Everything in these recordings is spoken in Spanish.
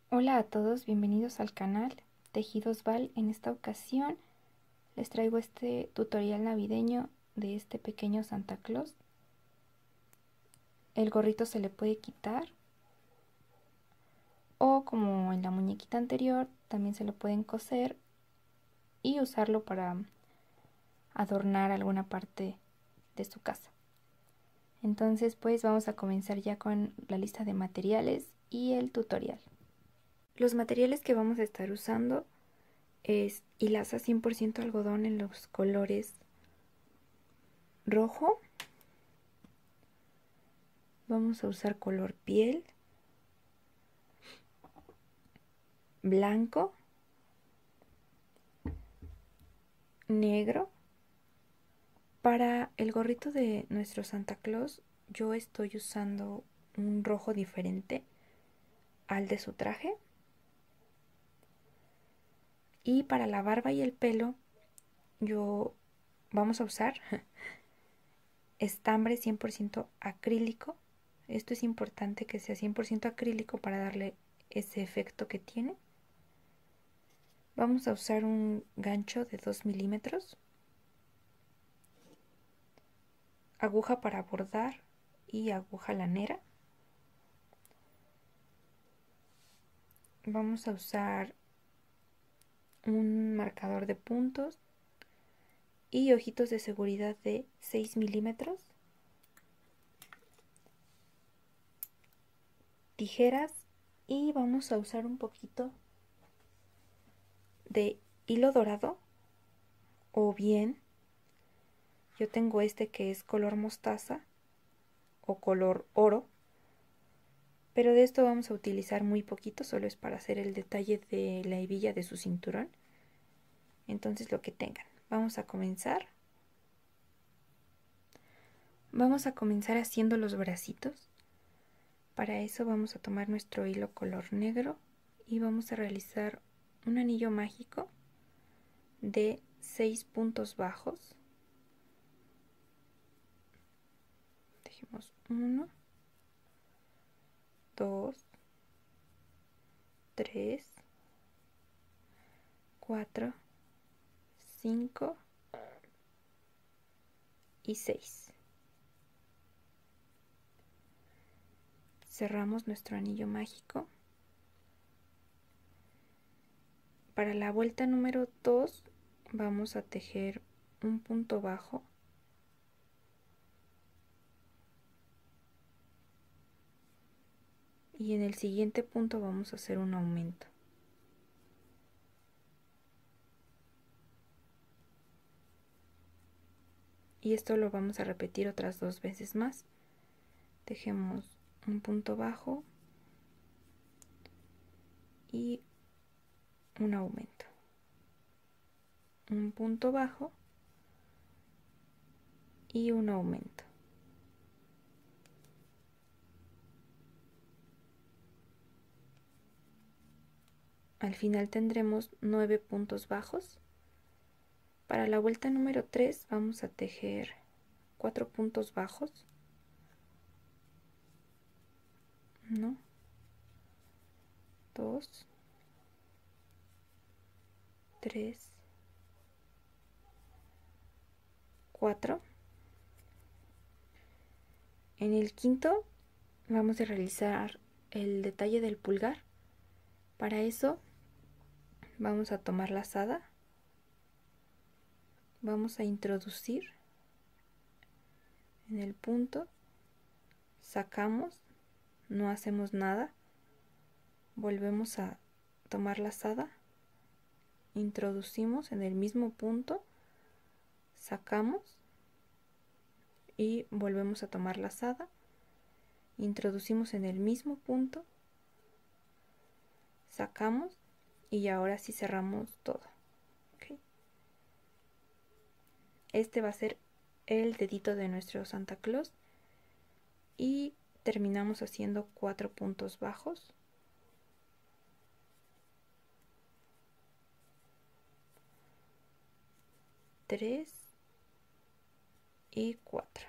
Hola a todos, bienvenidos al canal Tejidos Val. En esta ocasión les traigo este tutorial navideño de este pequeño Santa Claus. El gorrito se le puede quitar o, como en la muñequita anterior, también se lo pueden coser y usarlo para adornar alguna parte de su casa. Entonces pues vamos a comenzar ya con la lista de materiales y el tutorial. Los materiales que vamos a estar usando es hilaza 100% algodón en los colores rojo. Vamos a usar color piel, blanco, negro. Para el gorrito de nuestro Santa Claus yo estoy usando un rojo diferente al de su traje. Y para la barba y el pelo vamos a usar estambre 100% acrílico. Esto es importante que sea 100% acrílico para darle ese efecto que tiene. Vamos a usar un gancho de 2 milímetros, aguja para bordar y aguja lanera. Vamos a usar un marcador de puntos y ojitos de seguridad de 6 milímetros, tijeras, y vamos a usar un poquito de hilo dorado, o bien yo tengo este que es color mostaza o color oro, pero de esto vamos a utilizar muy poquito, solo es para hacer el detalle de la hebilla de su cinturón. Entonces lo que tengan. Vamos a comenzar haciendo los bracitos. Para eso vamos a tomar nuestro hilo color negro y vamos a realizar un anillo mágico de 6 puntos bajos. Dejemos 1, 2, 3, 4, 5 y 6. Cerramos nuestro anillo mágico. Para la vuelta número 2 vamos a tejer un punto bajo y en el siguiente punto vamos a hacer un aumento. Y esto lo vamos a repetir otras 2 veces más. Tejemos un punto bajo y un aumento, un punto bajo y un aumento. Al final tendremos 9 puntos bajos. Para la vuelta número 3 vamos a tejer 4 puntos bajos. 1, 2, 3, 4. En el quinto vamos a realizar el detalle del pulgar. Para eso vamos a tomar la lazada, vamos a introducir en el punto, sacamos, no hacemos nada, volvemos a tomar la lazada, introducimos en el mismo punto, sacamos y volvemos a tomar la lazada, introducimos en el mismo punto, sacamos y ahora sí cerramos todo. ¿Okay? Este va a ser el dedito de nuestro Santa Claus y terminamos haciendo 4 puntos bajos. 3 y 4.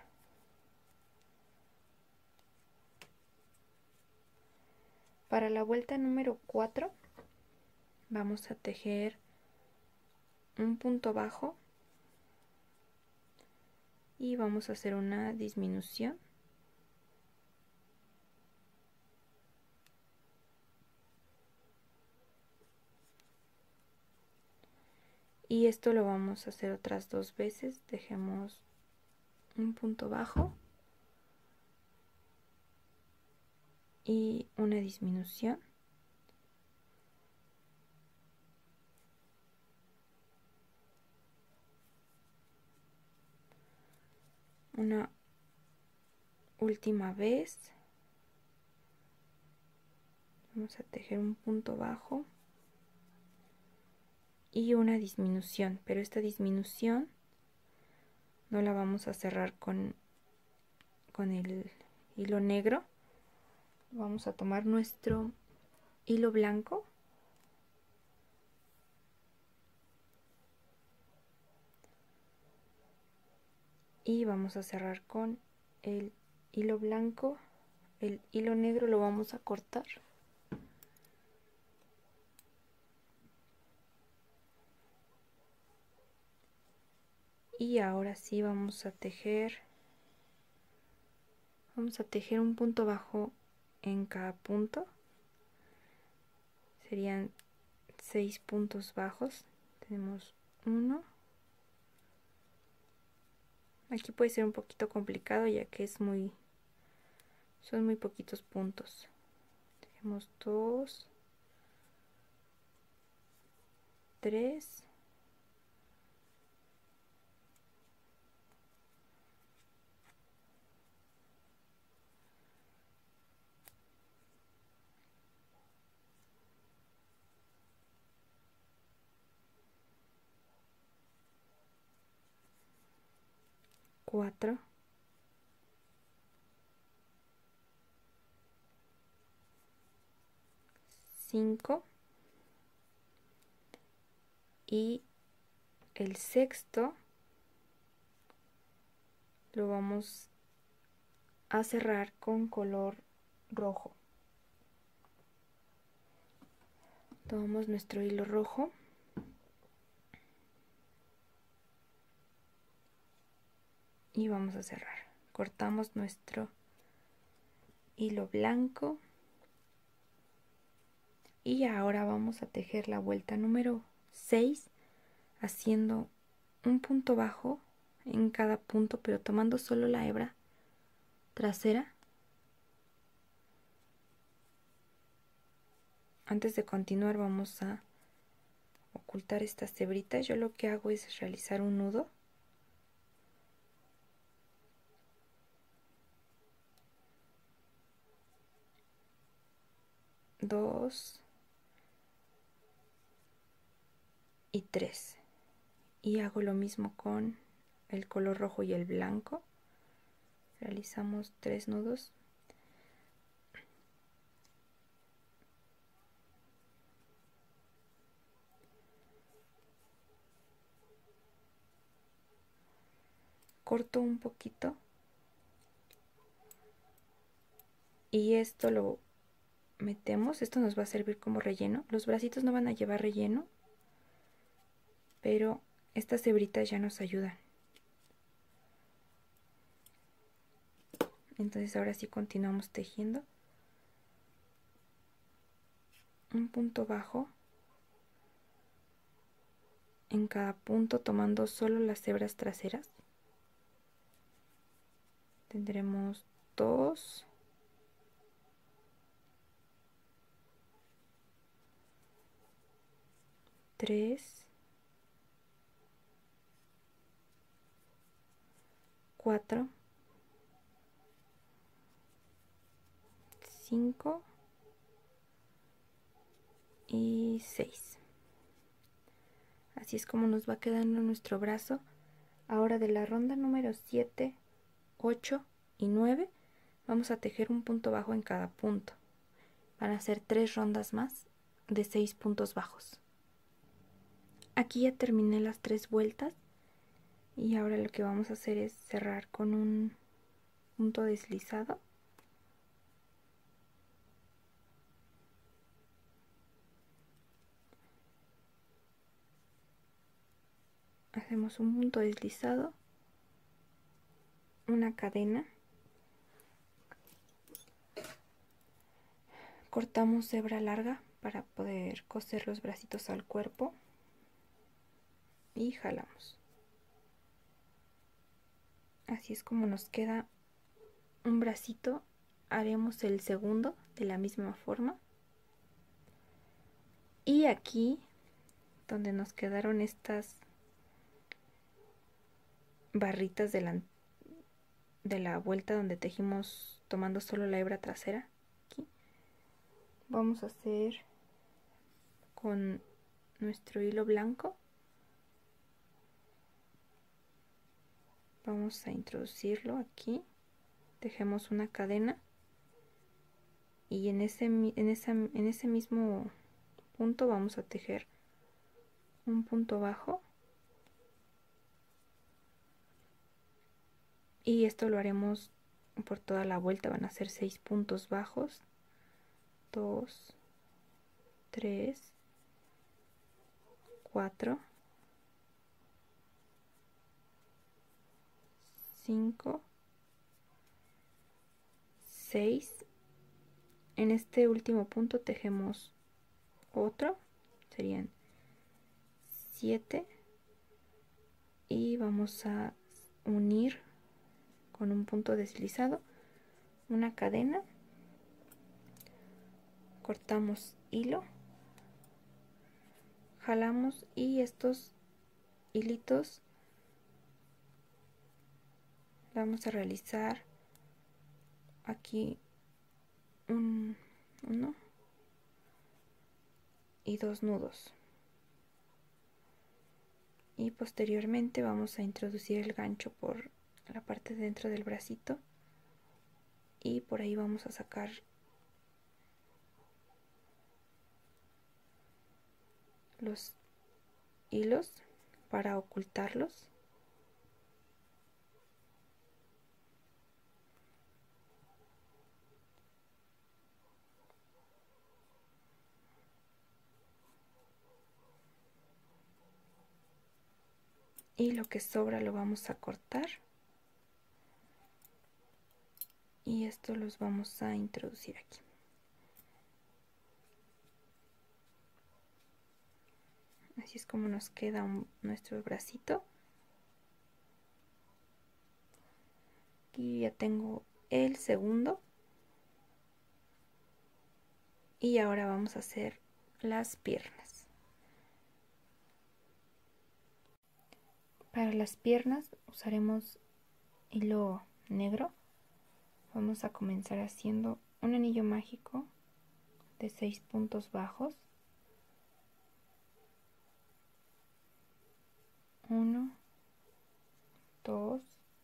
Para la vuelta número 4 vamos a tejer un punto bajo y vamos a hacer una disminución. Y esto lo vamos a hacer otras 2 veces. Dejemos un punto bajo y una disminución. Una última vez. Vamos a tejer un punto bajo y una disminución, pero esta disminución no la vamos a cerrar con el hilo negro. Vamos a tomar nuestro hilo blanco y vamos a cerrar con el hilo blanco. El hilo negro lo vamos a cortar. Y ahora sí vamos a tejer un punto bajo en cada punto. Serían 6 puntos bajos. Tenemos 1. Aquí puede ser un poquito complicado ya que son muy poquitos puntos. Tenemos 2, 3, 4, 5 y el sexto lo vamos a cerrar con color rojo. Tomamos nuestro hilo rojo y vamos a cerrar. Cortamos nuestro hilo blanco y ahora vamos a tejer la vuelta número 6 haciendo un punto bajo en cada punto, pero tomando solo la hebra trasera. Antes de continuar vamos a ocultar estas hebritas. Yo lo que hago es realizar un nudo. Dos y 3. Y hago lo mismo con el color rojo y el blanco. Realizamos 3 nudos. Corto un poquito y esto lo metemos. Esto nos va a servir como relleno. Los bracitos no van a llevar relleno, pero estas hebritas ya nos ayudan. Entonces ahora sí continuamos tejiendo un punto bajo en cada punto, tomando solo las hebras traseras. Tendremos 2, 3, 4, 5 y 6. Así es como nos va quedando nuestro brazo. Ahora de la ronda número 7, 8 y 9 vamos a tejer un punto bajo en cada punto. Van a ser 3 rondas más de 6 puntos bajos. Aquí ya terminé las 3 vueltas y ahora lo que vamos a hacer es cerrar con un punto deslizado. hacemos un punto deslizado, una cadena, cortamos hebra larga para poder coser los bracitos al cuerpo y jalamos. Así es como nos queda un bracito. Haremos el segundo de la misma forma. Y aquí, donde nos quedaron estas barritas de la vuelta donde tejimos tomando solo la hebra trasera, aquí vamos a hacer con nuestro hilo blanco, vamos a introducirlo aquí, tejemos una cadena y en ese mismo punto vamos a tejer un punto bajo, y esto lo haremos por toda la vuelta. Van a ser 6 puntos bajos, 2, 3, 4, 5, 6. En este último punto tejemos otro, serían 7, y vamos a unir con un punto deslizado una cadena, cortamos hilo, jalamos y estos hilitos vamos a realizar aquí uno y 2 nudos, y posteriormente vamos a introducir el gancho por la parte de dentro del bracito y por ahí vamos a sacar los hilos para ocultarlos. Y lo que sobra lo vamos a cortar, y esto los vamos a introducir aquí. Así es como nos queda nuestro bracito. Aquí ya tengo el segundo, y ahora vamos a hacer las piernas. Para las piernas usaremos hilo negro. Vamos a comenzar haciendo un anillo mágico de 6 puntos bajos, 1, 2,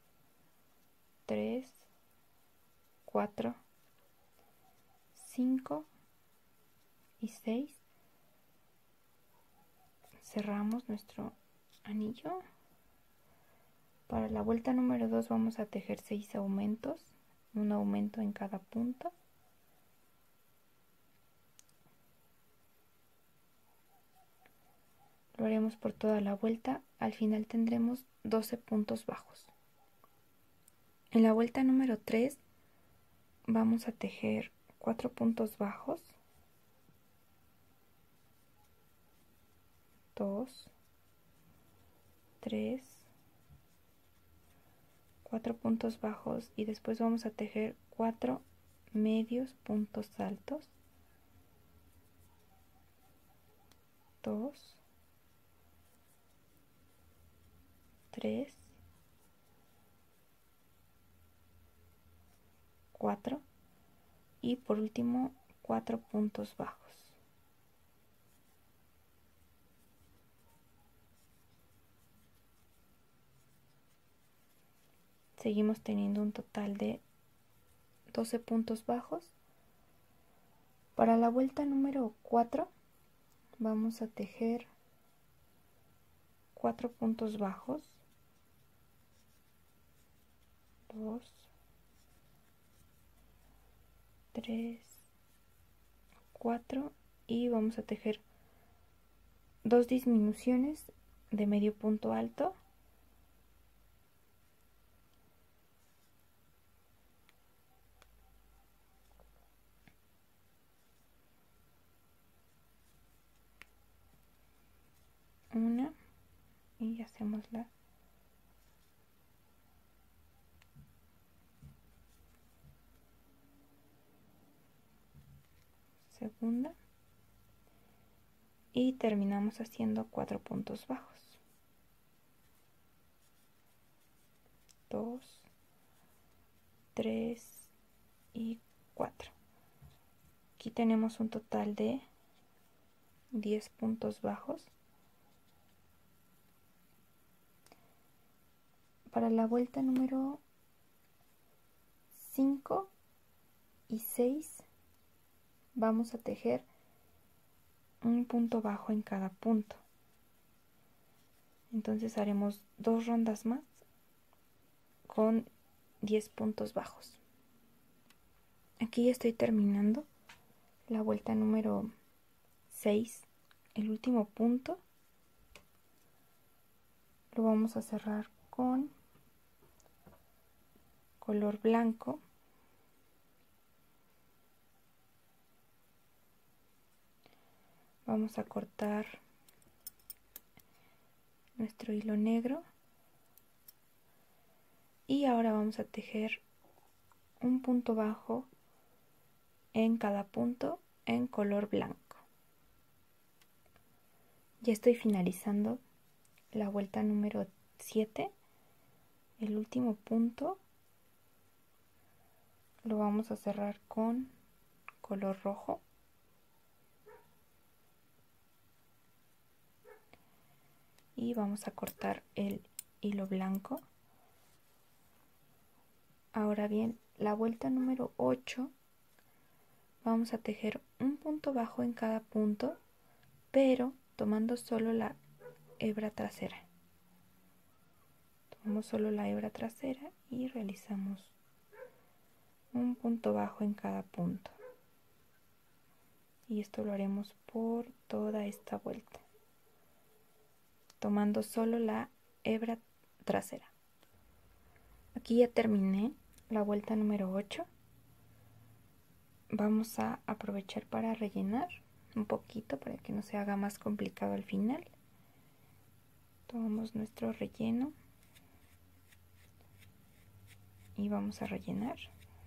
3, 4, 5 y 6. Cerramos nuestro anillo. Para la vuelta número 2 vamos a tejer 6 aumentos, un aumento en cada punto. Lo haremos por toda la vuelta. Al final tendremos 12 puntos bajos. En la vuelta número 3 vamos a tejer 4 puntos bajos, 2, 3, 4 puntos bajos, y después vamos a tejer 4 medios puntos altos, 2, 3, 4 y por último 4 puntos bajos. Seguimos teniendo un total de 12 puntos bajos. Para la vuelta número 4 vamos a tejer 4 puntos bajos, 2, 3, 4, y vamos a tejer 2 disminuciones de medio punto alto. Una y hacemos la segunda y terminamos haciendo 4 puntos bajos. 2, 3 y 4. Aquí tenemos un total de 10 puntos bajos. Para la vuelta número 5 y 6 vamos a tejer un punto bajo en cada punto. Entonces haremos 2 rondas más con 10 puntos bajos. Aquí estoy terminando la vuelta número 6. El último punto lo vamos a cerrar con color blanco. Vamos a cortar nuestro hilo negro y ahora vamos a tejer un punto bajo en cada punto en color blanco. Ya estoy finalizando la vuelta número 7. El último punto lo vamos a cerrar con color rojo. Y vamos a cortar el hilo blanco. Ahora bien, la vuelta número 8 vamos a tejer un punto bajo en cada punto, pero tomando solo la hebra trasera. Tomamos solo la hebra trasera y realizamos un punto bajo en cada punto. Y esto lo haremos por toda esta vuelta, tomando solo la hebra trasera. Aquí ya terminé la vuelta número 8. Vamos a aprovechar para rellenar un poquito para que no se haga más complicado al final. Tomamos nuestro relleno y vamos a rellenar.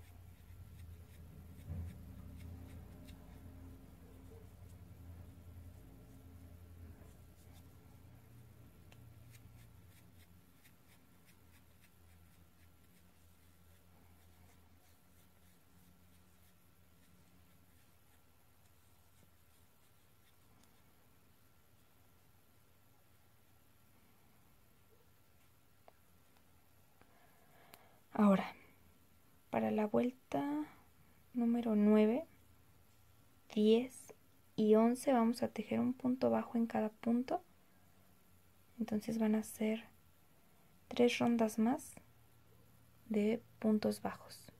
Ahora, para la vuelta número 9, 10 y 11 vamos a tejer un punto bajo en cada punto. Entonces van a ser 3 rondas más de puntos bajos.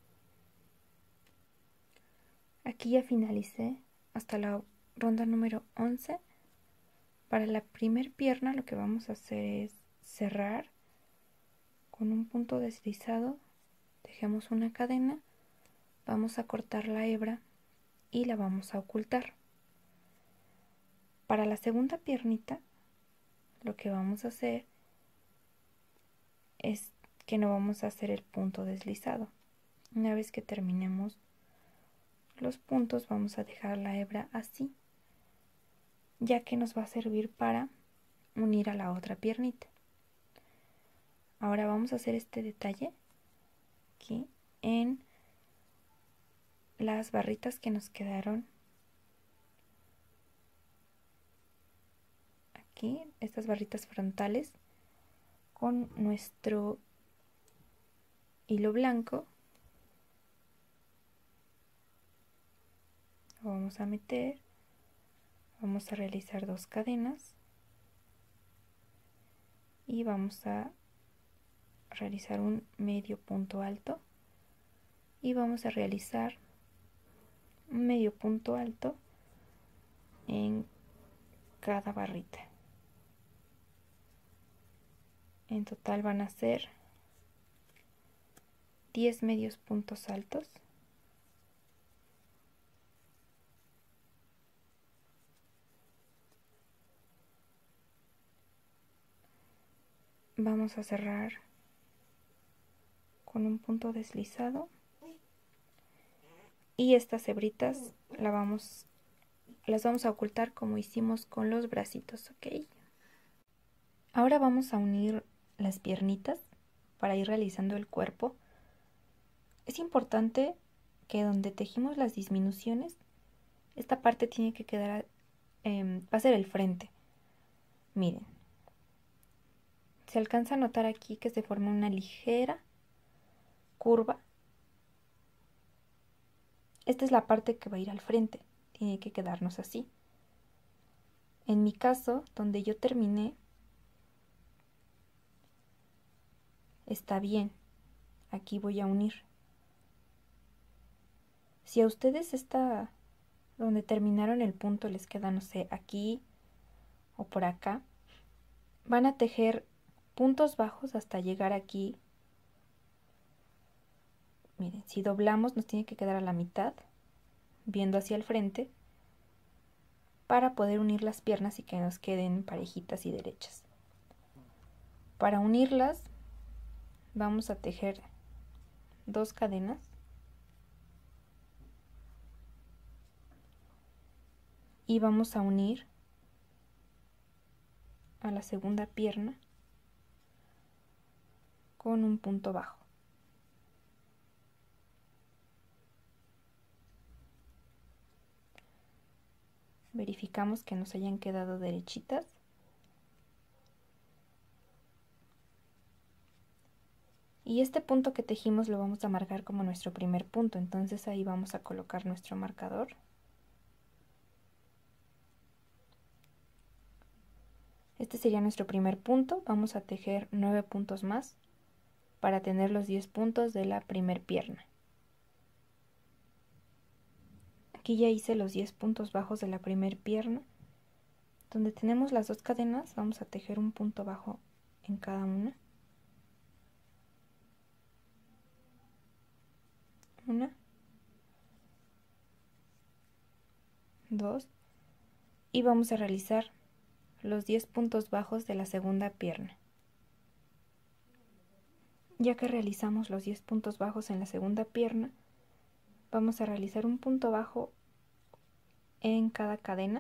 Aquí ya finalicé hasta la ronda número 11. Para la primer pierna lo que vamos a hacer es cerrar con un punto deslizado, tejemos una cadena, vamos a cortar la hebra y la vamos a ocultar. Para la segunda piernita lo que vamos a hacer es que no vamos a hacer el punto deslizado. Una vez que terminemos los puntos vamos a dejar la hebra así, ya que nos va a servir para unir a la otra piernita. Ahora vamos a hacer este detalle aquí en las barritas que nos quedaron aquí, estas barritas frontales, con nuestro hilo blanco. Lo vamos a meter, vamos a realizar 2 cadenas y vamos a realizar un medio punto alto y vamos a realizar un medio punto alto en cada barrita. En total van a ser 10 medios puntos altos. Vamos a cerrar con un punto deslizado y estas hebritas las vamos a ocultar como hicimos con los bracitos, ¿ok? Ahora vamos a unir las piernitas para ir realizando el cuerpo. Es importante que donde tejimos las disminuciones, esta parte tiene que quedar, va a ser el frente. Miren, se alcanza a notar aquí que se forma una ligera curva. Esta es la parte que va a ir al frente, tiene que quedarnos así. En mi caso, donde yo terminé, está bien. Aquí voy a unir. Si a ustedes donde terminaron el punto les queda, no sé, aquí o por acá, van a tejer puntos bajos hasta llegar aquí. Miren, si doblamos nos tiene que quedar a la mitad, viendo hacia el frente, para poder unir las piernas y que nos queden parejitas y derechas. Para unirlas vamos a tejer 2 cadenas y vamos a unir a la segunda pierna con un punto bajo. Verificamos que nos hayan quedado derechitas. Y este punto que tejimos lo vamos a marcar como nuestro primer punto, entonces ahí vamos a colocar nuestro marcador. Este sería nuestro primer punto, vamos a tejer 9 puntos más para tener los 10 puntos de la primer pierna. Aquí ya hice los 10 puntos bajos de la primer pierna. Donde tenemos las 2 cadenas vamos a tejer un punto bajo en cada una. Una, 2 y vamos a realizar los 10 puntos bajos de la segunda pierna. Ya que realizamos los 10 puntos bajos en la segunda pierna, vamos a realizar un punto bajo en cada cadena.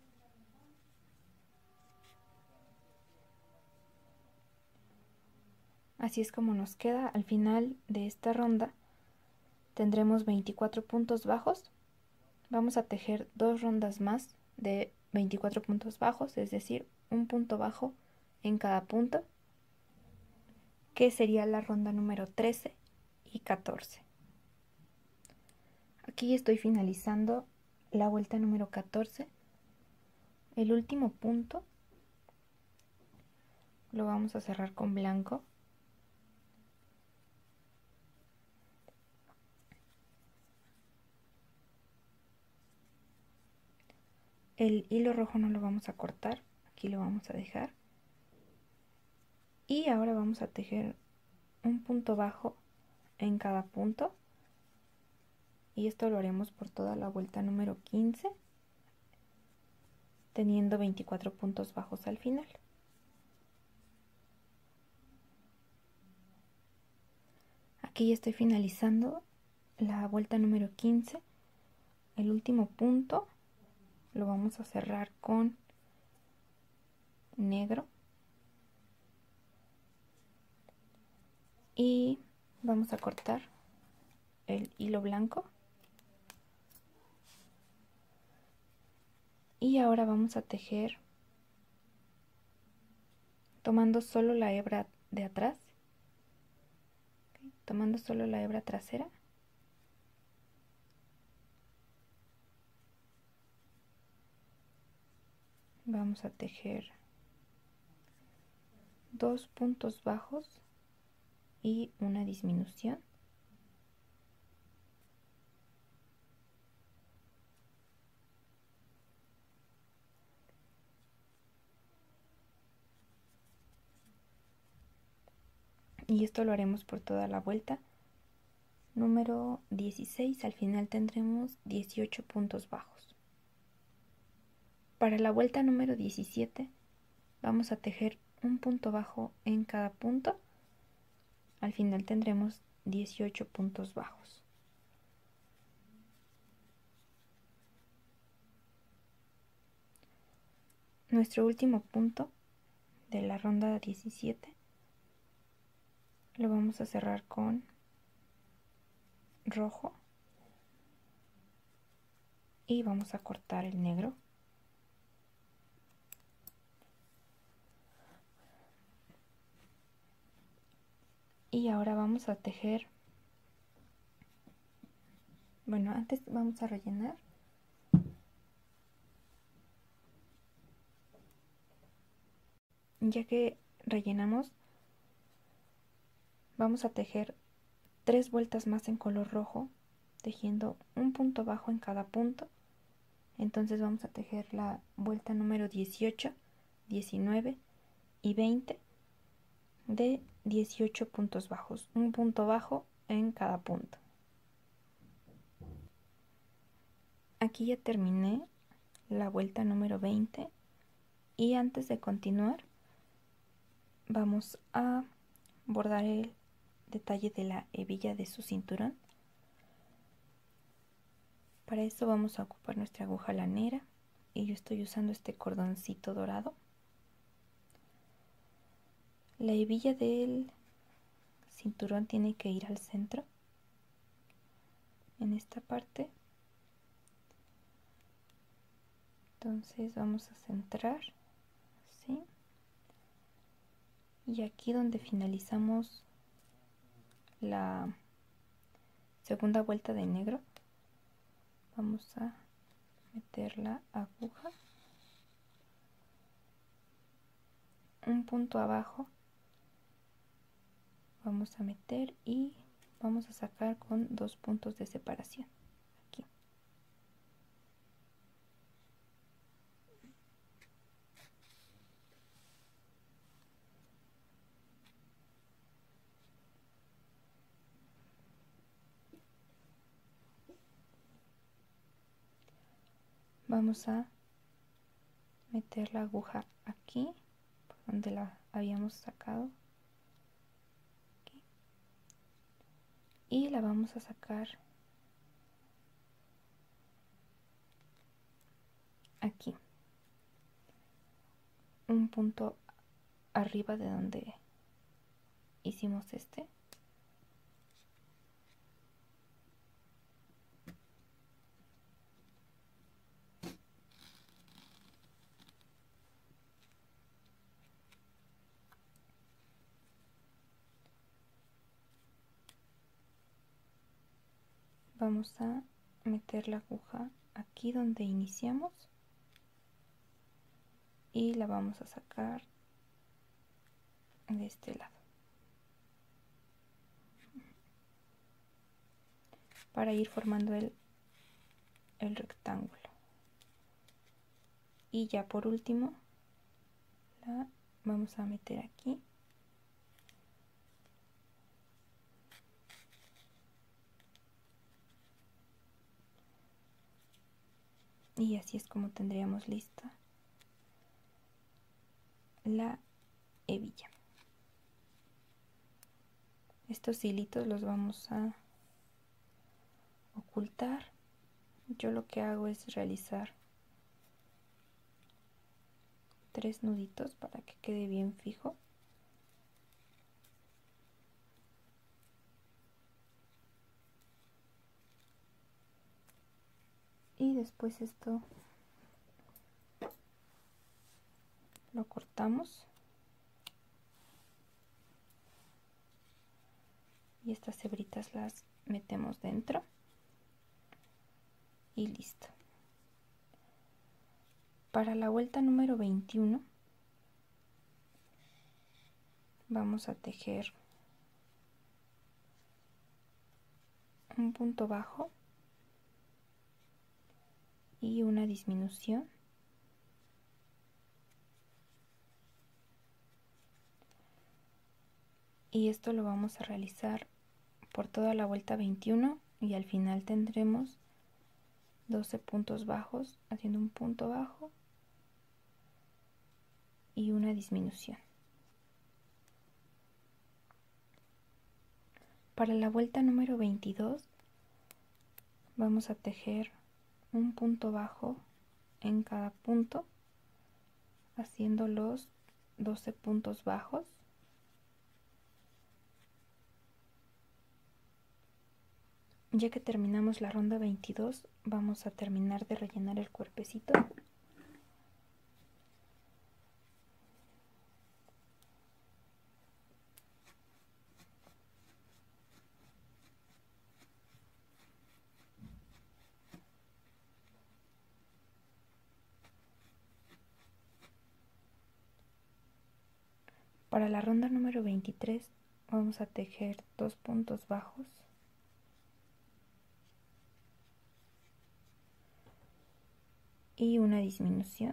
Así es como nos queda. Al final de esta ronda tendremos 24 puntos bajos. Vamos a tejer 2 rondas más de 24 puntos bajos, es decir, un punto bajo en cada punto, que sería la ronda número 13 y 14. Aquí estoy finalizando la vuelta número 14. El último punto lo vamos a cerrar con blanco. El hilo rojo no lo vamos a cortar, aquí lo vamos a dejar. Y ahora vamos a tejer un punto bajo en cada punto. Y esto lo haremos por toda la vuelta número 15, teniendo 24 puntos bajos al final. Aquí ya estoy finalizando la vuelta número 15. El último punto lo vamos a cerrar con negro y vamos a cortar el hilo blanco. Y ahora vamos a tejer tomando solo la hebra de atrás, tomando solo la hebra trasera. Vamos a tejer 2 puntos bajos y una disminución. y esto lo haremos por toda la vuelta número 16. Al final tendremos 18 puntos bajos. Para la vuelta número 17 vamos a tejer un punto bajo en cada punto. Al final tendremos 18 puntos bajos. Nuestro último punto de la ronda 17 lo vamos a cerrar con rojo y vamos a cortar el negro. Y ahora vamos a tejer, bueno, antes vamos a rellenar. Ya que rellenamos, vamos a tejer 3 vueltas más en color rojo, tejiendo un punto bajo en cada punto. Entonces vamos a tejer la vuelta número 18, 19 y 20 de 18 puntos bajos, un punto bajo en cada punto. Aquí ya terminé la vuelta número 20 y antes de continuar vamos a bordar el detalle de la hebilla de su cinturón. Para esto vamos a ocupar nuestra aguja lanera y yo estoy usando este cordoncito dorado. La hebilla del cinturón tiene que ir al centro, en esta parte. Entonces vamos a centrar, ¿sí? Y aquí donde finalizamos la segunda vuelta de negro, vamos a meter la aguja un punto abajo, vamos a meter y vamos a sacar con 2 puntos de separación aquí. Vamos a meter la aguja aquí por donde la habíamos sacado aquí, y la vamos a sacar aquí, un punto arriba de donde hicimos este. Vamos a meter la aguja aquí donde iniciamos y la vamos a sacar de este lado para ir formando el rectángulo. Y ya por último la vamos a meter aquí y así es como tendríamos lista la hebilla. Estos hilitos los vamos a ocultar. Yo lo que hago es realizar 3 nuditos para que quede bien fijo. Y después esto lo cortamos y estas hebritas las metemos dentro y listo. Para la vuelta número 21 vamos a tejer un punto bajo y una disminución, y esto lo vamos a realizar por toda la vuelta 21 y al final tendremos 12 puntos bajos haciendo un punto bajo y una disminución. Para la vuelta número 22 vamos a tejer un punto bajo en cada punto haciendo los 12 puntos bajos. Ya que terminamos la ronda 22, vamos a terminar de rellenar el cuerpecito. Para la ronda número 23 vamos a tejer 2 puntos bajos y una disminución.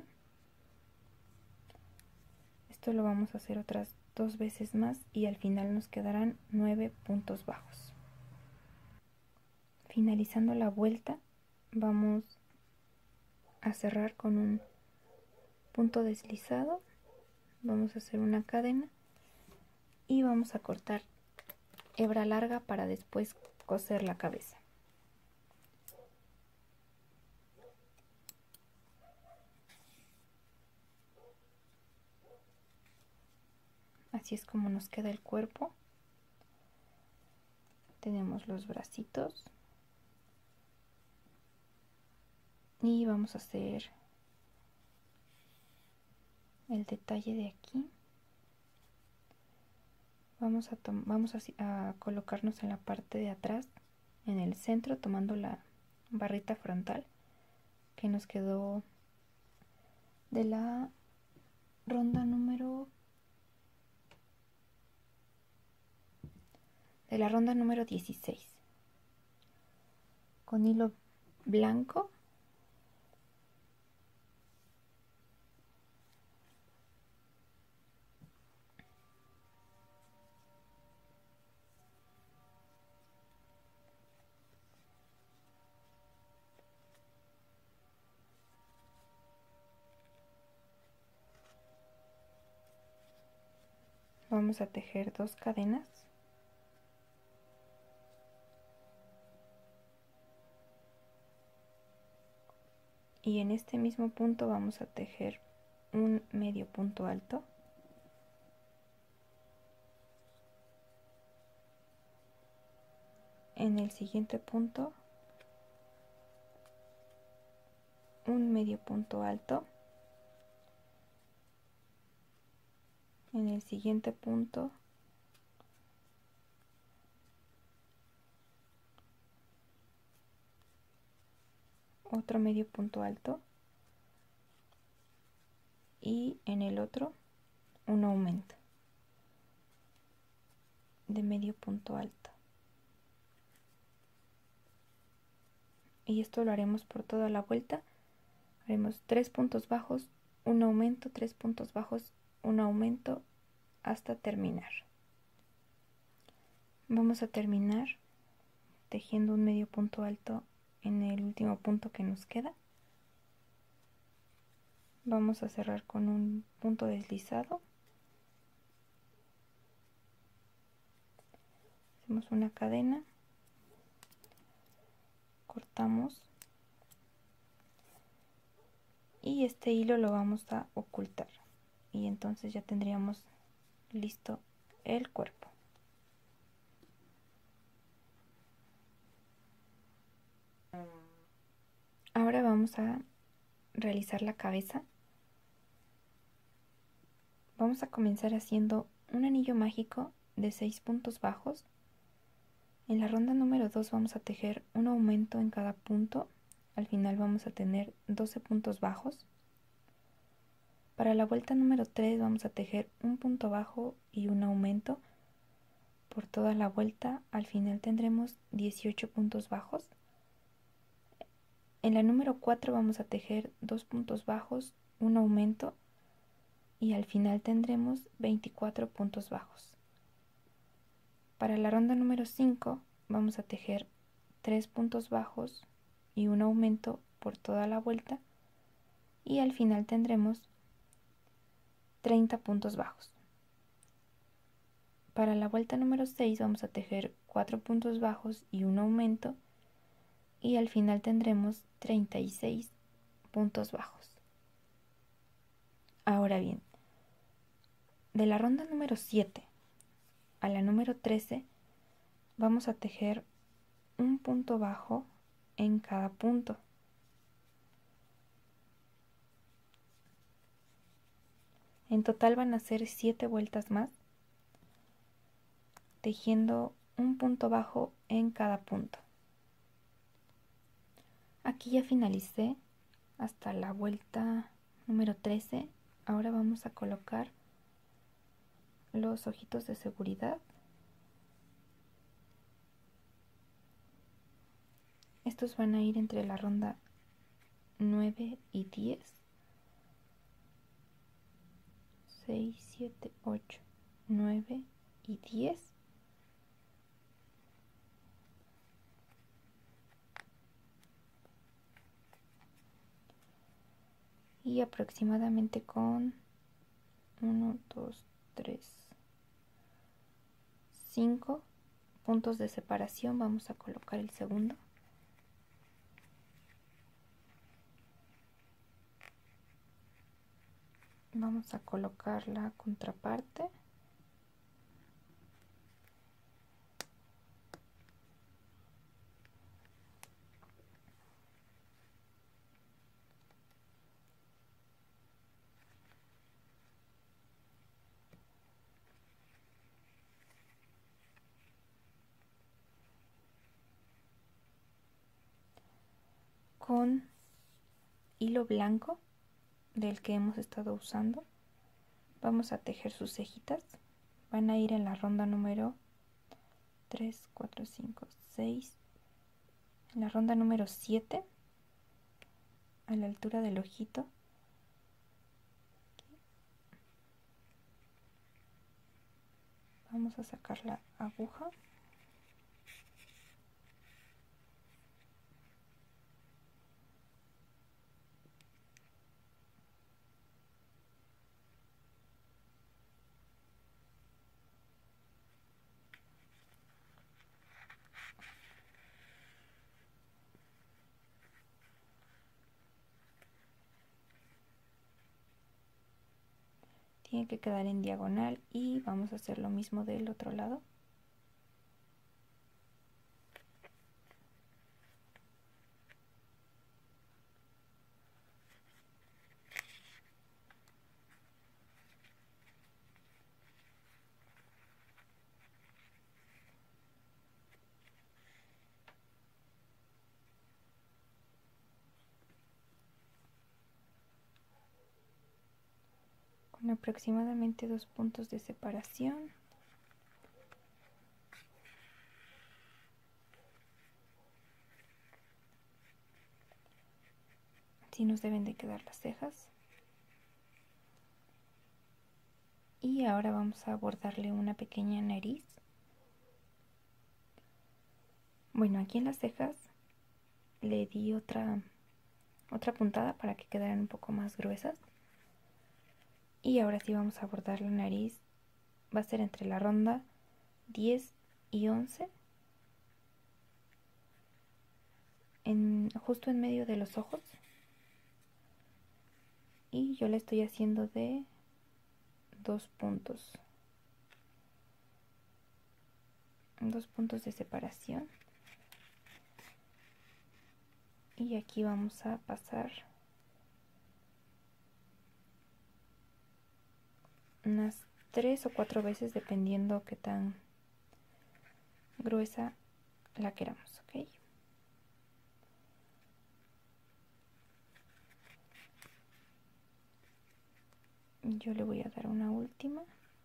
Esto lo vamos a hacer otras 2 veces más y al final nos quedarán 9 puntos bajos. Finalizando la vuelta vamos a cerrar con un punto deslizado, vamos a hacer una cadena y vamos a cortar hebra larga para después coser la cabeza. Así es como nos queda el cuerpo. Tenemos los bracitos y vamos a hacer el detalle de aquí. Vamos a colocarnos en la parte de atrás, en el centro, tomando la barrita frontal que nos quedó de la ronda número 16. Con hilo blanco vamos a tejer 2 cadenas y en este mismo punto vamos a tejer un medio punto alto, en el siguiente punto un medio punto alto, en el siguiente punto otro medio punto alto y en el otro un aumento de medio punto alto. Y esto lo haremos por toda la vuelta. Haremos 3 puntos bajos, un aumento, 3 puntos bajos, un aumento hasta terminar. Vamos a terminar tejiendo un medio punto alto en el último punto que nos queda. Vamos a cerrar con un punto deslizado. Hacemos una cadena, cortamos y este hilo lo vamos a ocultar y entonces ya tendríamos listo el cuerpo. Ahora vamos a realizar la cabeza. Vamos a comenzar haciendo un anillo mágico de 6 puntos bajos. En la ronda número 2 vamos a tejer un aumento en cada punto. Al final vamos a tener 12 puntos bajos. Para la vuelta número 3 vamos a tejer un punto bajo y un aumento por toda la vuelta. Al final tendremos 18 puntos bajos. En la número 4 vamos a tejer 2 puntos bajos, un aumento y al final tendremos 24 puntos bajos. Para la ronda número 5 vamos a tejer 3 puntos bajos y un aumento por toda la vuelta, y al final tendremos 30 puntos bajos. Para la vuelta número 6 vamos a tejer 4 puntos bajos y un aumento, y al final tendremos 36 puntos bajos. Ahora bien, de la ronda número 7 a la número 13 vamos a tejer un punto bajo en cada punto. En total van a ser 7 vueltas más, tejiendo un punto bajo en cada punto. Aquí ya finalicé hasta la vuelta número 13. Ahora vamos a colocar los ojitos de seguridad. Estos van a ir entre la ronda 9 y 10. 6, 7, 8, 9 y 10. Y aproximadamente con 1, 2, 3, 5 puntos de separación vamos a colocar el segundo. Vamos a colocar la contraparte. Con hilo blanco del que hemos estado usando vamos a tejer sus cejitas. Van a ir en la ronda número 3, 4, 5, 6, en la ronda número 7, a la altura del ojito. Vamos a sacar la aguja. Tiene que quedar en diagonal y vamos a hacer lo mismo del otro lado. Con aproximadamente 2 puntos de separación. Así nos deben de quedar las cejas. Y ahora vamos a bordarle una pequeña nariz. Bueno, aquí en las cejas le di otra puntada para que quedaran un poco más gruesas. Y ahora sí vamos a bordar la nariz. Va a ser entre la ronda 10 y 11. Justo en medio de los ojos. Y yo le estoy haciendo de 2 puntos. 2 puntos de separación. Y aquí vamos a pasar unas 3 o 4 veces dependiendo qué tan gruesa la queramos, ¿ok? Yo le voy a dar una última.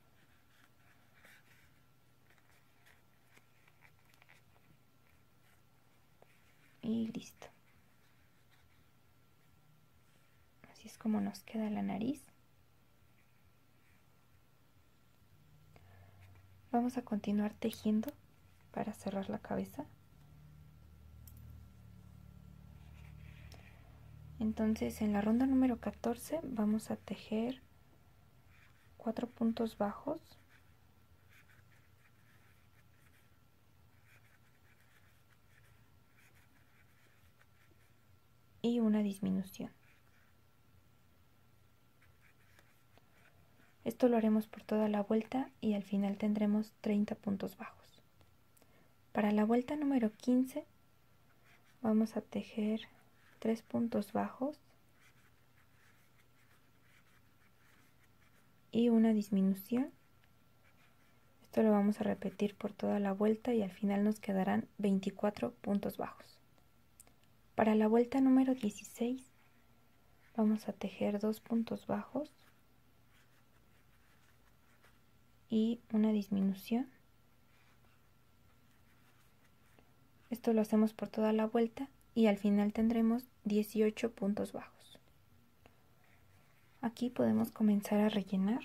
Y listo. Así es como nos queda la nariz. Vamos a continuar tejiendo para cerrar la cabeza. Entonces en la ronda número 14 vamos a tejer 4 puntos bajos y una disminución. Esto lo haremos por toda la vuelta y al final tendremos 30 puntos bajos. Para la vuelta número 15 vamos a tejer 3 puntos bajos y una disminución. Esto lo vamos a repetir por toda la vuelta y al final nos quedarán 24 puntos bajos. Para la vuelta número 16 vamos a tejer 2 puntos bajos y una disminución. Esto lo hacemos por toda la vuelta y al final tendremos 18 puntos bajos. Aquí podemos comenzar a rellenar.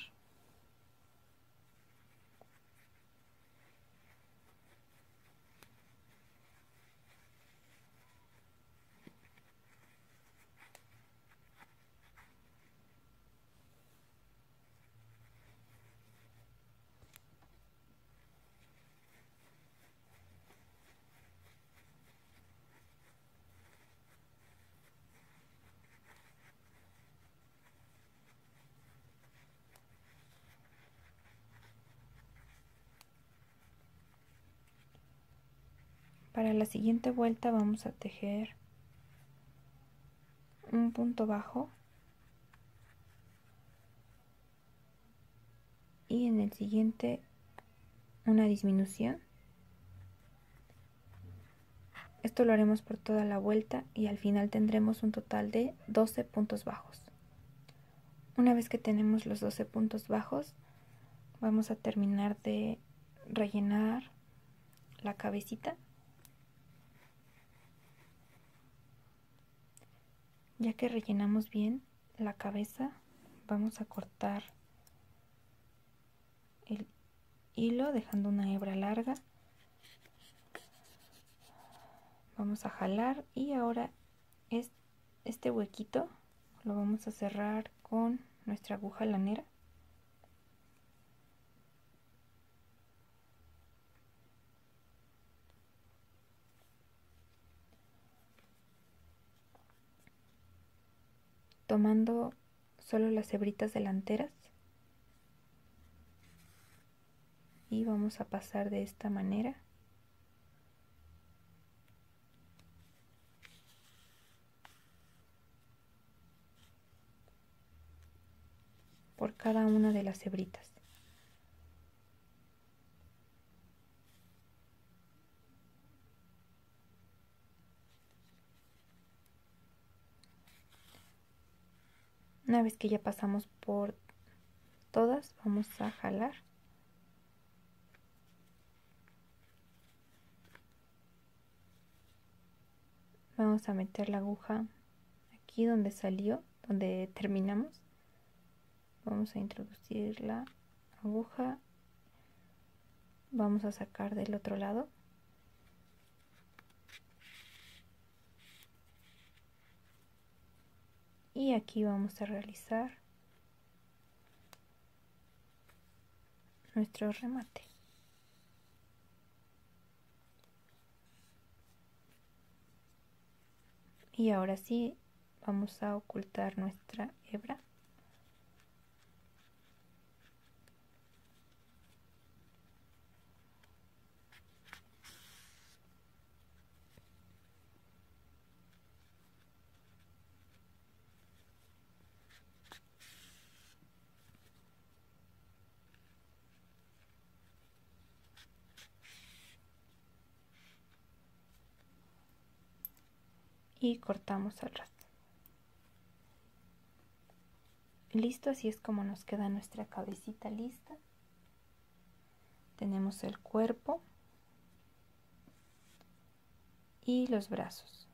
Para la siguiente vuelta vamos a tejer un punto bajo y en el siguiente una disminución. Esto lo haremos por toda la vuelta y al final tendremos un total de 12 puntos bajos. Una vez que tenemos los 12 puntos bajos, vamos a terminar de rellenar la cabecita. Ya que rellenamos bien la cabeza, vamos a cortar el hilo dejando una hebra larga. Vamos a jalar y ahora este huequito lo vamos a cerrar con nuestra aguja lanera. Tomando solo las hebritas delanteras y vamos a pasar de esta manera. Por cada una de las hebritas. Una vez que ya pasamos por todas, vamos a jalar. Vamos a meter la aguja aquí donde salió, donde terminamos. Vamos a introducir la aguja. Vamos a sacar del otro lado. Y aquí vamos a realizar nuestro remate. Y ahora sí vamos a ocultar nuestra hebra. Y cortamos al ras. Listo, así es como nos queda nuestra cabecita lista. Tenemos el cuerpo y los brazos.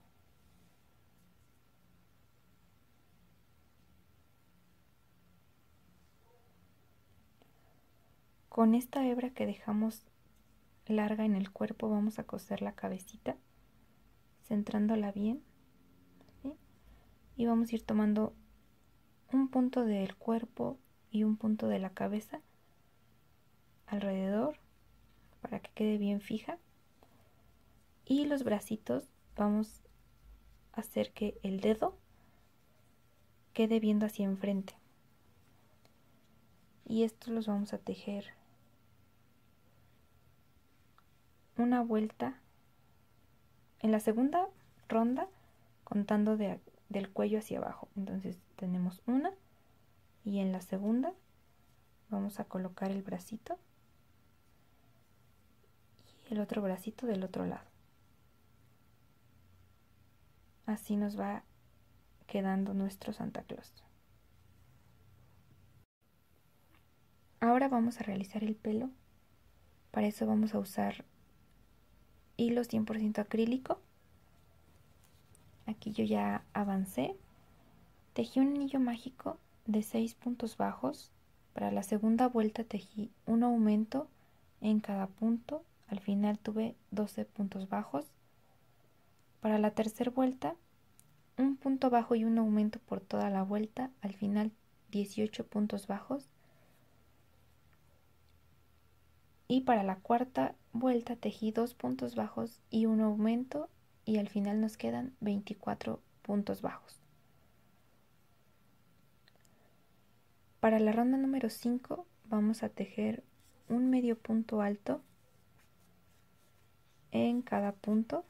Con esta hebra que dejamos larga en el cuerpo vamos a coser la cabecita, centrándola bien, ¿sí? Y vamos a ir tomando un punto del cuerpo y un punto de la cabeza alrededor para que quede bien fija. Y los bracitos vamos a hacer que el dedo quede viendo hacia enfrente. Y estos los vamos a tejer una vuelta en la segunda ronda, contando del cuello hacia abajo. Entonces tenemos una, y en la segunda vamos a colocar el bracito y el otro bracito del otro lado. Así nos va quedando nuestro Santa Claus. Ahora vamos a realizar el pelo. Para eso vamos a usar hilo 100% acrílico. Aquí yo ya avancé. Tejí un anillo mágico de 6 puntos bajos. Para la segunda vuelta tejí un aumento en cada punto. Al final tuve 12 puntos bajos. Para la tercera vuelta, un punto bajo y un aumento por toda la vuelta. Al final 18 puntos bajos. Y para la cuarta vuelta tejí 2 puntos bajos y un aumento, y al final nos quedan 24 puntos bajos. Para la ronda número 5 vamos a tejer un medio punto alto en cada punto.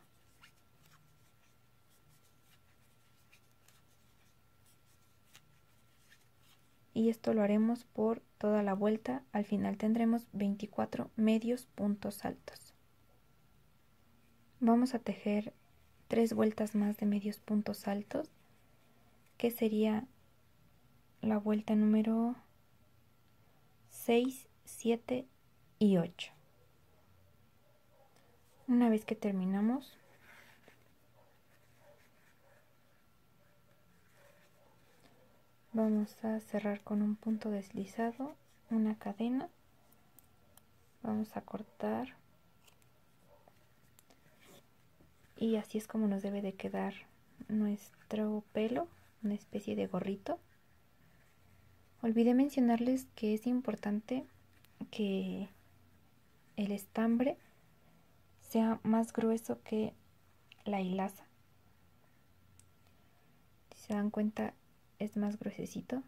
Y esto lo haremos por toda la vuelta. Al final tendremos 24 medios puntos altos. Vamos a tejer 3 vueltas más de medios puntos altos, que sería la vuelta número 6, 7 y 8. Una vez que terminamos, vamos a cerrar con un punto deslizado, una cadena. Vamos a cortar. Y así es como nos debe de quedar nuestro pelo, una especie de gorrito. Olvidé mencionarles que es importante que el estambre sea más grueso que la hilaza. Si se dan cuenta, es más gruesecito.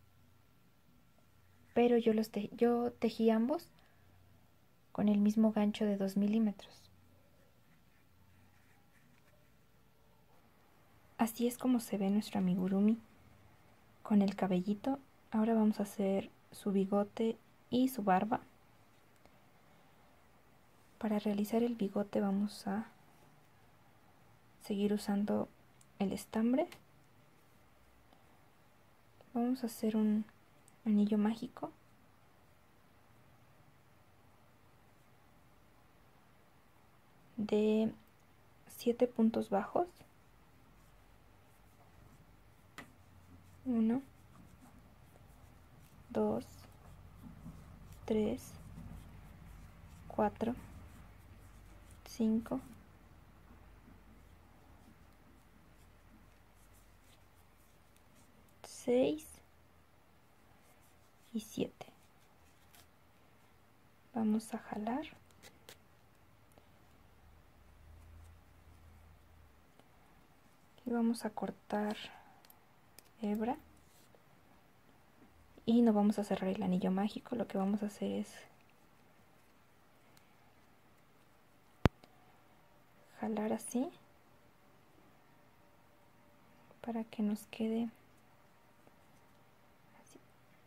Pero yo tejí ambos con el mismo gancho de 2 milímetros. Así es como se ve nuestro amigurumi con el cabellito. Ahora vamos a hacer su bigote y su barba. Para realizar el bigote vamos a seguir usando el estambre. Vamos a hacer un anillo mágico. De 7 puntos bajos. 1, 2, 3, 4, 5, 6 y 7. Vamos a jalar. Y vamos a cortar hebra. Y no vamos a cerrar el anillo mágico. Lo que vamos a hacer es jalar así para que nos quede así.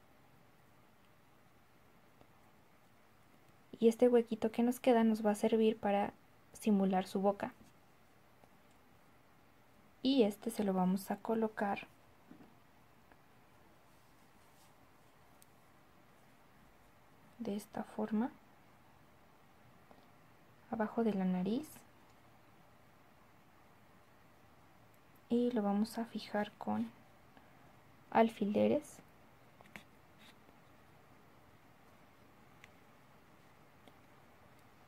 Y este huequito que nos queda nos va a servir para simular su boca. Y este se lo vamos a colocar de esta forma abajo de la nariz. Y lo vamos a fijar con alfileres.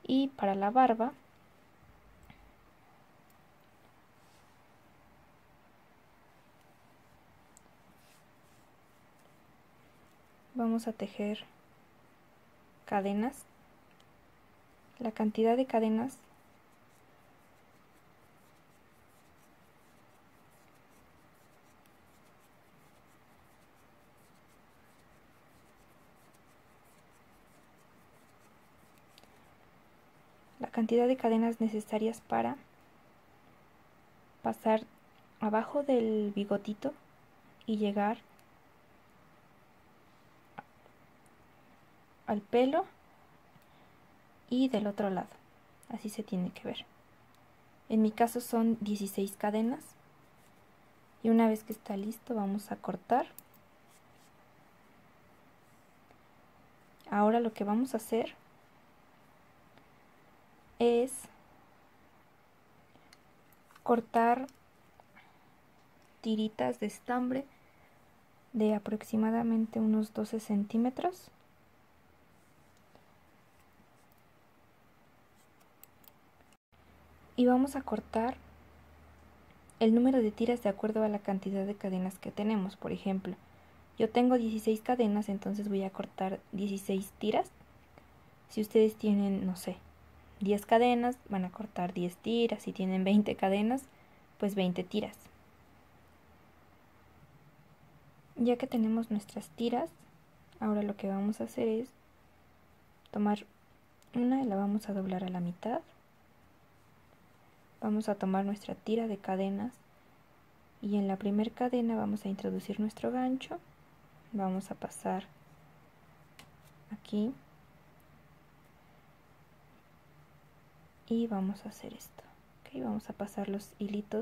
Y para la barba vamos a tejer cadenas. La cantidad de cadenas necesarias para pasar abajo del bigotito y llegar al pelo y del otro lado. Así se tiene que ver. En mi caso son 16 cadenas. Y una vez que está listo vamos a cortar. Ahora lo que vamos a hacer es cortar tiritas de estambre de aproximadamente unos 12 centímetros. Y vamos a cortar el número de tiras de acuerdo a la cantidad de cadenas que tenemos. Por ejemplo, yo tengo 16 cadenas, entonces voy a cortar 16 tiras. Si ustedes tienen, no sé, 10 cadenas, van a cortar 10 tiras. Si tienen 20 cadenas, pues 20 tiras. Ya que tenemos nuestras tiras, ahora lo que vamos a hacer es tomar una y la vamos a doblar a la mitad. Vamos a tomar nuestra tira de cadenas y en la primera cadena vamos a introducir nuestro gancho. Vamos a pasar aquí y vamos a hacer esto. ¿Okay? Vamos a pasar los hilitos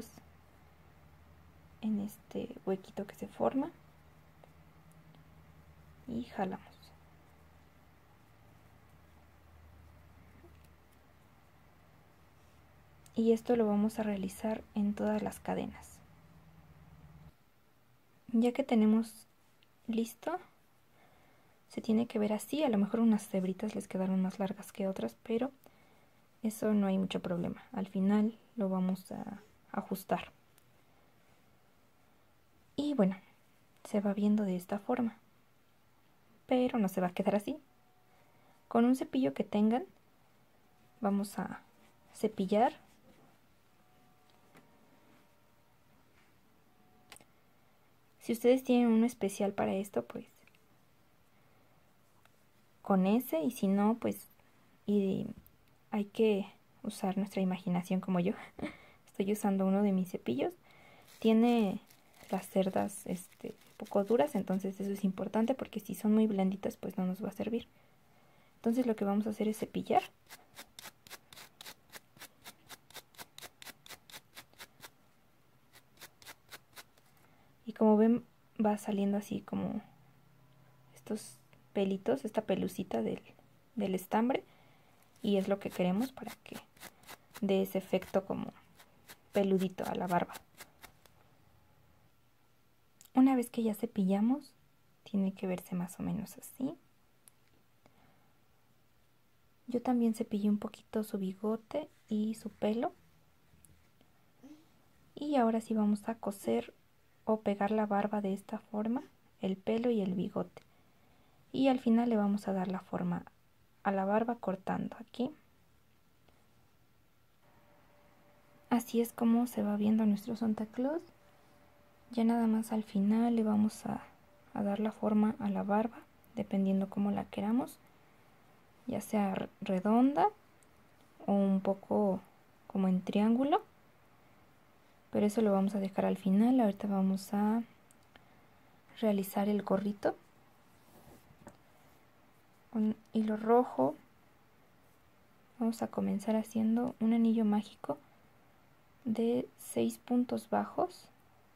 en este huequito que se forma y jalamos. Y esto lo vamos a realizar en todas las cadenas. Ya que tenemos listo, se tiene que ver así. A lo mejor unas hebritas les quedaron más largas que otras, pero eso no hay mucho problema. Al final lo vamos a ajustar. Y bueno, se va viendo de esta forma, pero no se va a quedar así. Con un cepillo que tengan, vamos a cepillar. Si ustedes tienen uno especial para esto, pues con ese, y si no, pues hay que usar nuestra imaginación como yo. Estoy usando uno de mis cepillos. Tiene las cerdas un poco duras, entonces eso es importante porque si son muy blanditas, pues no nos va a servir. Entonces lo que vamos a hacer es cepillar. Y como ven, va saliendo así como estos pelitos, esta pelucita del estambre. Y es lo que queremos para que dé ese efecto como peludito a la barba. Una vez que ya cepillamos, tiene que verse más o menos así. Yo también cepillé un poquito su bigote y su pelo. Y ahora sí vamos a coser o pegar la barba de esta forma, el pelo y el bigote. Y al final le vamos a dar la forma a la barba cortando aquí. Así es como se va viendo nuestro Santa Claus. Ya nada más al final le vamos a dar la forma a la barba, dependiendo cómo la queramos, ya sea redonda o un poco como en triángulo, pero eso lo vamos a dejar al final. Ahorita vamos a realizar el gorrito con hilo rojo. Vamos a comenzar haciendo un anillo mágico de 6 puntos bajos.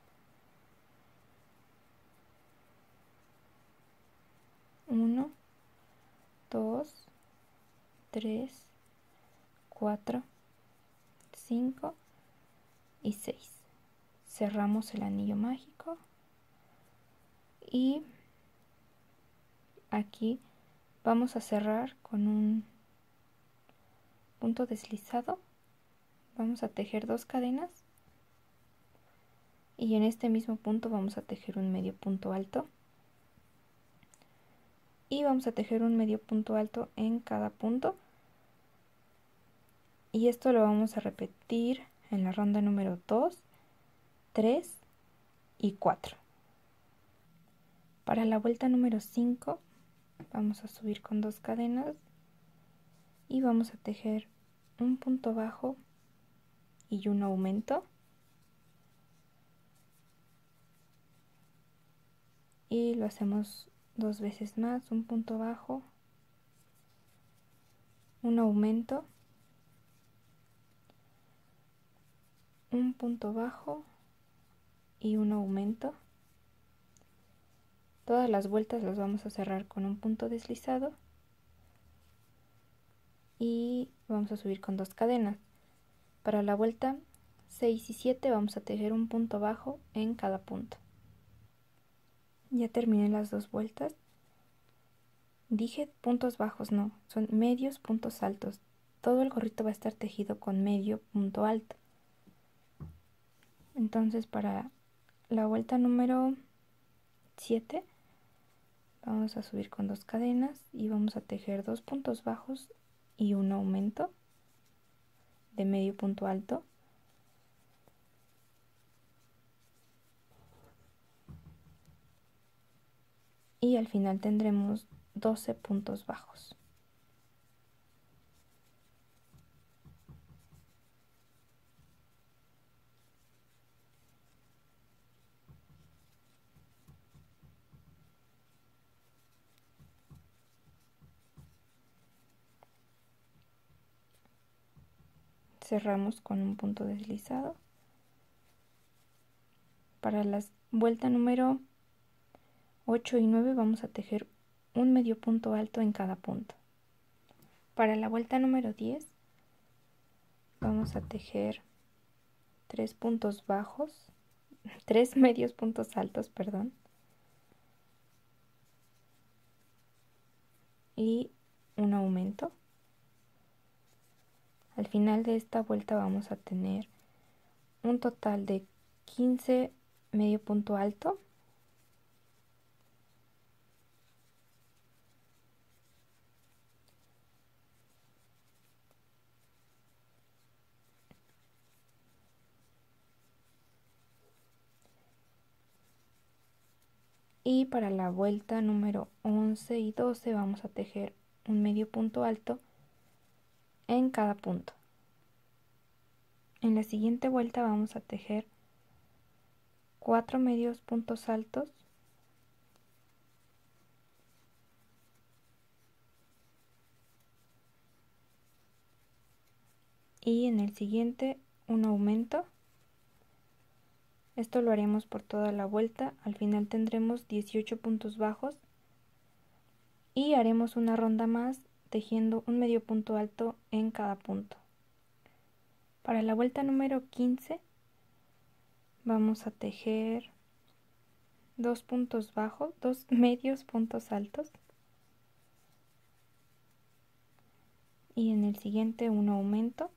Uno, 2, 3, 4, 5 y 6. Cerramos el anillo mágico y aquí vamos a cerrar con un punto deslizado, vamos a tejer 2 cadenas y en este mismo punto vamos a tejer un medio punto alto y vamos a tejer un medio punto alto en cada punto, y esto lo vamos a repetir en la ronda número 2, 3 y 4. Para la vuelta número 5 vamos a subir con 2 cadenas y vamos a tejer un punto bajo y un aumento, y lo hacemos 2 veces más, un punto bajo, un aumento, un punto bajo y un aumento. Todas las vueltas las vamos a cerrar con un punto deslizado y vamos a subir con 2 cadenas. Para la vuelta 6 y 7 vamos a tejer un punto bajo en cada punto. Ya terminé las 2 vueltas. Dije puntos bajos, no, son medios puntos altos. Todo el gorrito va a estar tejido con medio punto alto. Entonces para la vuelta número 7 vamos a subir con 2 cadenas y vamos a tejer 2 puntos bajos y un aumento de medio punto alto. Y al final tendremos 12 puntos bajos. Cerramos con un punto deslizado. Para la vuelta número 8 y 9 vamos a tejer un medio punto alto en cada punto. Para la vuelta número 10 vamos a tejer 3 puntos bajos, 3 medios puntos altos, perdón, y un aumento. Al final de esta vuelta vamos a tener un total de 15 medio punto alto, y para la vuelta número 11 y 12 vamos a tejer un medio punto alto en cada punto. En la siguiente vuelta vamos a tejer 4 medios puntos altos y en el siguiente un aumento. Esto lo haremos por toda la vuelta. Al final tendremos 18 puntos bajos y haremos una ronda más tejiendo un medio punto alto en cada punto. Para la vuelta número 15 vamos a tejer 2 puntos bajos, 2 medios puntos altos, y en el siguiente un aumento.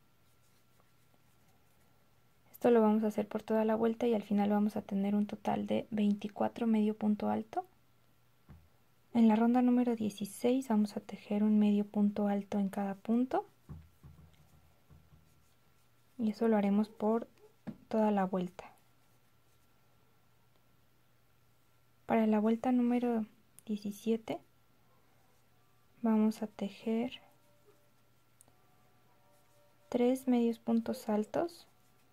Esto lo vamos a hacer por toda la vuelta y al final vamos a tener un total de 24 medio punto alto. En la ronda número 16 vamos a tejer un medio punto alto en cada punto y eso lo haremos por toda la vuelta. Para la vuelta número 17 vamos a tejer 3 medios puntos altos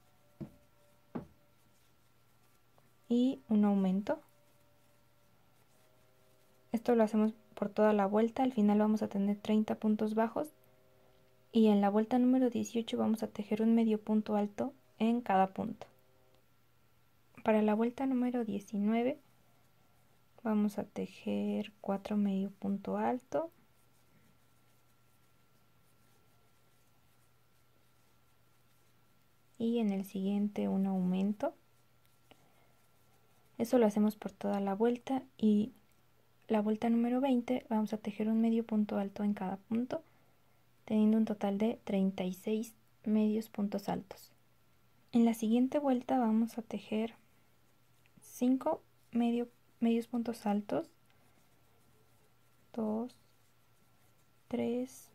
y un aumento. Esto lo hacemos por toda la vuelta. Al final vamos a tener 30 puntos bajos y en la vuelta número 18 vamos a tejer un medio punto alto en cada punto. Para la vuelta número 19 vamos a tejer 4 medio punto alto y en el siguiente un aumento. Eso lo hacemos por toda la vuelta y la vuelta número 20 vamos a tejer un medio punto alto en cada punto teniendo un total de 36 medios puntos altos. En la siguiente vuelta vamos a tejer 5 medios puntos altos, 2, 3,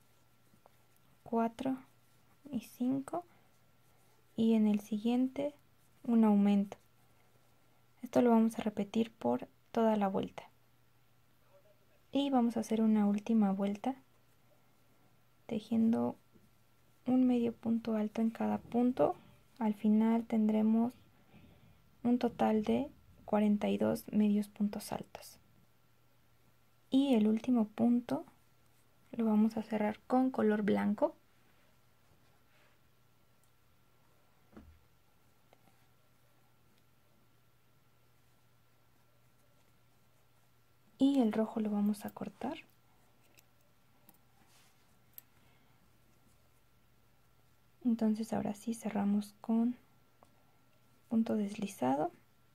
4 y 5, y en el siguiente un aumento. Esto lo vamos a repetir por toda la vuelta. Y vamos a hacer una última vuelta tejiendo un medio punto alto en cada punto. Al final tendremos un total de 42 medios puntos altos. Y el último punto lo vamos a cerrar con color blanco. Y el rojo lo vamos a cortar. Entonces ahora sí cerramos con punto deslizado.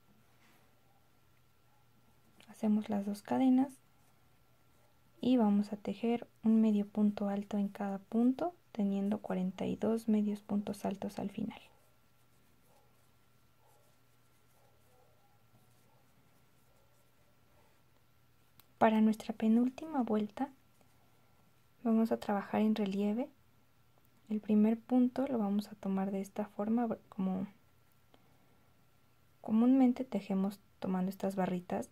Hacemos las 2 cadenas y vamos a tejer un medio punto alto en cada punto, teniendo 42 medios puntos altos al final. Para nuestra penúltima vuelta vamos a trabajar en relieve. El primer punto lo vamos a tomar de esta forma, como comúnmente tejemos tomando estas barritas,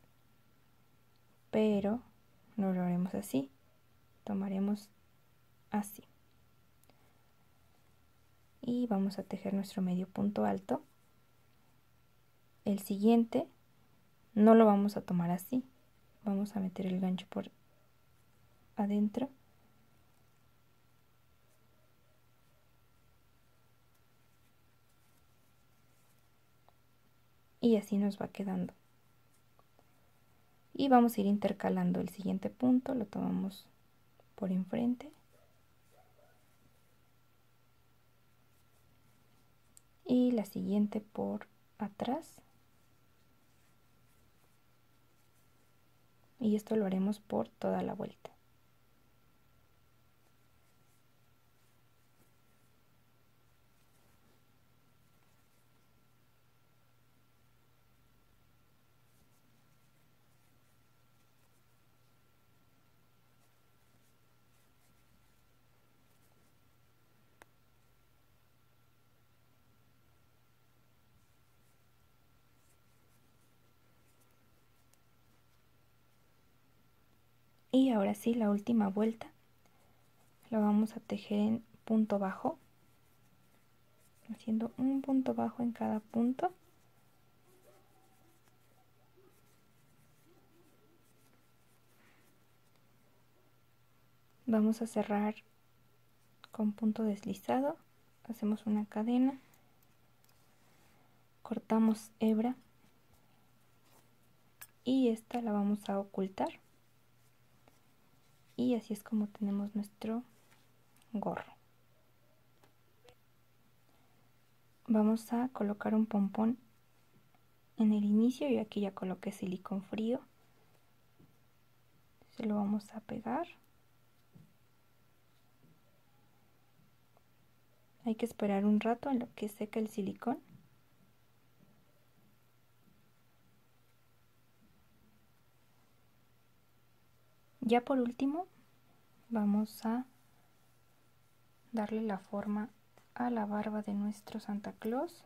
pero no lo haremos así, tomaremos así. Y vamos a tejer nuestro medio punto alto. El siguiente no lo vamos a tomar así, vamos a meter el gancho por adentro y así nos va quedando. Y vamos a ir intercalando el siguiente punto, lo tomamos por enfrente y la siguiente por atrás, y esto lo haremos por toda la vuelta. Y ahora sí, la última vuelta lo vamos a tejer en punto bajo, haciendo un punto bajo en cada punto. Vamos a cerrar con punto deslizado, hacemos una cadena, cortamos hebra y esta la vamos a ocultar, y así es como tenemos nuestro gorro. Vamos a colocar un pompón en el inicio, y aquí ya coloqué silicón frío, se lo vamos a pegar. Hay que esperar un rato en lo que seca el silicón. Ya por último vamos a darle la forma a la barba de nuestro Santa Claus.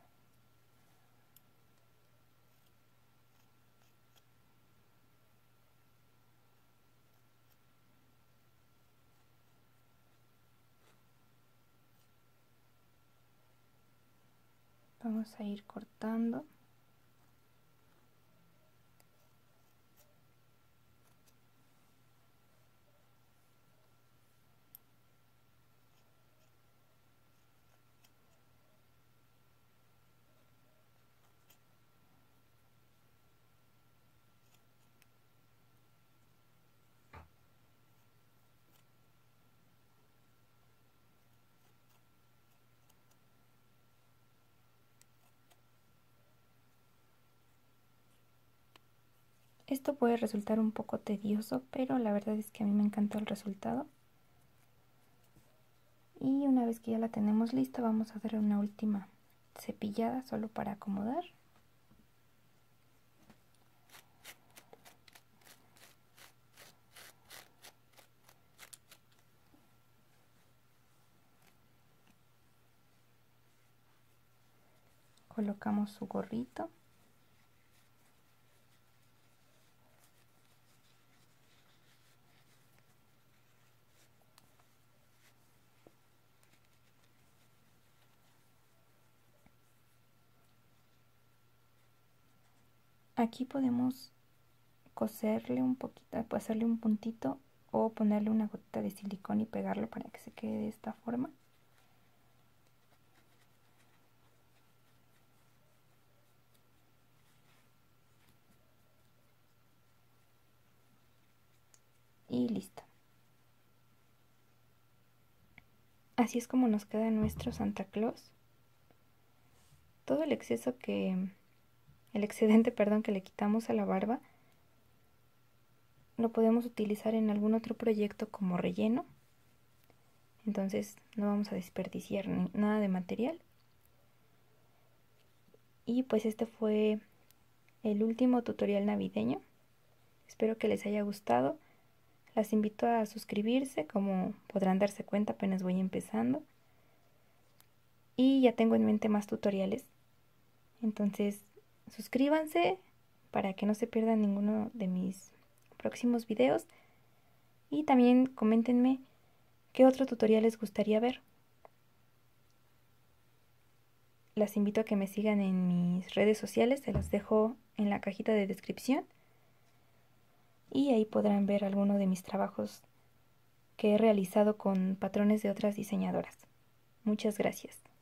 Vamos a ir cortando. Esto puede resultar un poco tedioso, pero la verdad es que a mí me encanta el resultado. Y una vez que ya la tenemos lista, vamos a dar una última cepillada solo para acomodar. Colocamos su gorrito. Aquí podemos coserle un poquito, hacerle un puntito o ponerle una gotita de silicón y pegarlo para que se quede de esta forma. Y listo. Así es como nos queda nuestro Santa Claus. Todo el excedente, perdón, que le quitamos a la barba, lo podemos utilizar en algún otro proyecto como relleno. Entonces no vamos a desperdiciar nada de material. Y pues este fue el último tutorial navideño. Espero que les haya gustado. Las invito a suscribirse, como podrán darse cuenta apenas voy empezando. Y ya tengo en mente más tutoriales. Entonces suscríbanse para que no se pierdan ninguno de mis próximos videos. Y también coméntenme qué otro tutorial les gustaría ver. Las invito a que me sigan en mis redes sociales, se las dejo en la cajita de descripción. Y ahí podrán ver alguno de mis trabajos que he realizado con patrones de otras diseñadoras. Muchas gracias.